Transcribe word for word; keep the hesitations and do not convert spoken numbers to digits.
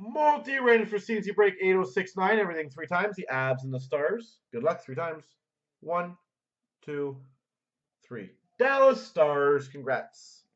Multi-range for C and C break eight oh six nine. Everything three times. The abs and the stars. Good luck three times. One, two, three. Dallas Stars. Congrats.